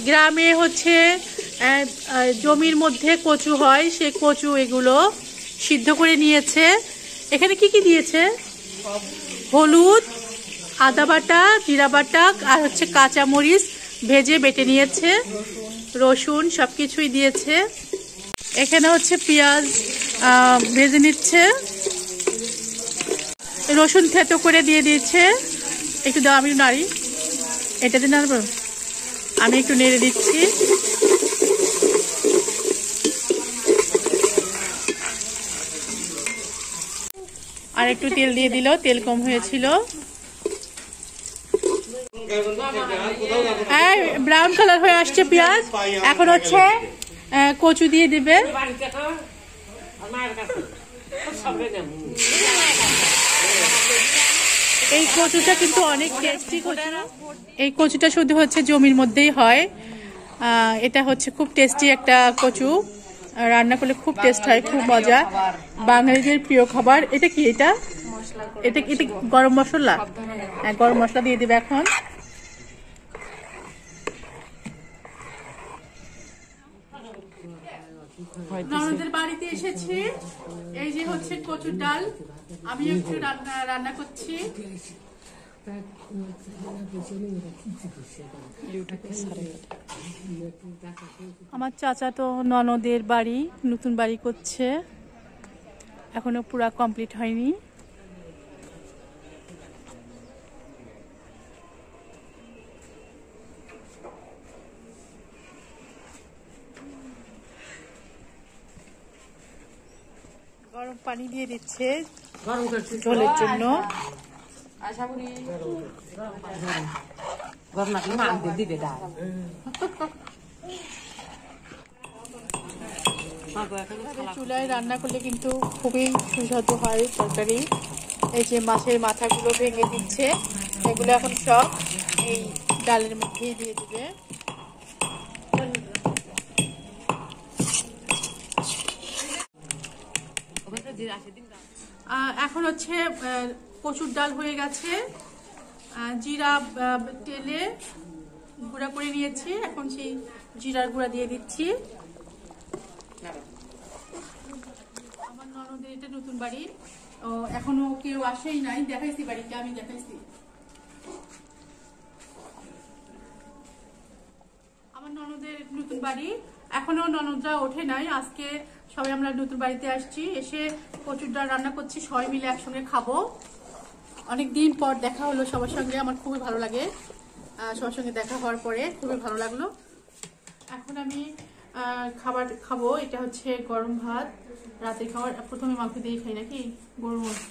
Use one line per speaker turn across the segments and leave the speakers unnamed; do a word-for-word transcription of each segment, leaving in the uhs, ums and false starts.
গ্রামে হচ্ছে জমির মধ্যে কচু হয়, সে কচু এগুলো সিদ্ধ করে নিয়েছে। এখানে কি কি দিয়েছে? হলুদ, আদা বাটা, জিরা বাটা আর হচ্ছে কাঁচামরিচ ভেজে বেটে নিয়েছে, রসুন সবকিছুই দিয়েছে। এখানে হচ্ছে পেঁয়াজ ভেজে নিচ্ছে, রসুন থেতো করে দিয়ে দিয়েছে। একটু দাও, আমি নাড়ি, এটা দিয়ে নাড়ব, আমি একটু নেড়ে দিচ্ছি। আর একটু তেল দিয়ে দিল, তেল কম হয়েছিল। ব্রাউন কালার হয়ে আসছে পেঁয়াজ, এখন হচ্ছে কচু দিয়ে দিবে। এই কচুটা কিন্তু অনেক টেস্টি কচু। এই কচুটা শুধু হচ্ছে জমির মধ্যেই হয়। এটা হচ্ছে খুব টেস্টি একটা কচু, রান্না করলে খুব টেস্ট হয়, খুব মজা, বাঙালিদের প্রিয় খাবার। এটা কি? এটা এটা এটা গরম মশলা। হ্যাঁ, গরম মশলা দিয়ে দিবে এখন। ননদের বাড়িতে এসেছি, এই যে হচ্ছে কচুর ডাল, আমি একটু রান্না রান্না করছি। আমার চাচা তো ননদের বাড়ি, নতুন বাড়ি করছে, এখনো পুরা কমপ্লিট হয়নি। গরম পানি দিয়ে দিচ্ছে ঝোলের জন্য। চুলায় রান্না করলে কিন্তু খুবই সুস্বাদু হয় তরকারি। এই যে মাছের মাথাগুলো ভেঙে দিচ্ছে, এগুলো এখন সব এই ডালের মধ্যেই দিয়ে দিবে। এখন হচ্ছে কচুর ডাল হয়ে গেছে, জিরা তেলে গুঁড়া করে নিয়েছি, এখন সেই জিরার গুঁড়া দিয়ে দিচ্ছি। আমার ননদের এটা নতুন বাড়ি, এখনো কেউ আসেই নাই, দেখাইছি বাড়িটা, আমি দেখাইছি। আমার ননদের নতুন বাড়ি, এখনো ননদরা ওঠে নাই। আজকে সবাই আমরা নতুন বাড়িতে আসছি, এসে কচুর ডাল রান্না করছি, সবাই মিলে একসঙ্গে খাবো। অনেকদিন পর দেখা হলো সবার সঙ্গে, আমার খুবই ভালো লাগে। সবার সঙ্গে দেখা হওয়ার পরে খুবই ভালো লাগলো। এখন আমি খাবার খাবো, এটা হচ্ছে গরম ভাত, রাতের খাবার। প্রথমে মাংস দিয়ে খাই নাকি, গরুর মাংস।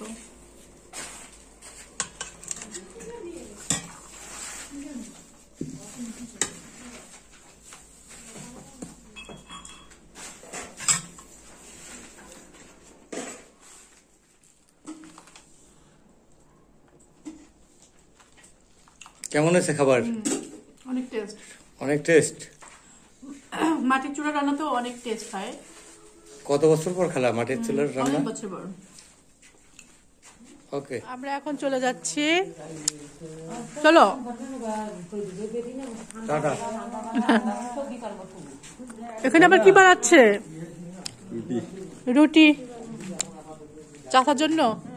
কেমন আছে খাবার?
অনেক টেস্ট।
অনেক টেস্ট।
মাটির চুলার রান্না তো অনেক টেস্ট হয়।
কত বছর পর খেলা মাটির চুলার রান্না?
অনেক বছর পর।
ওকে,
আমরা এখন চলে যাচ্ছি, চলো
টাটা।
এখানে আবার কি বানাচ্ছে? রুটি। চাচার জন্য।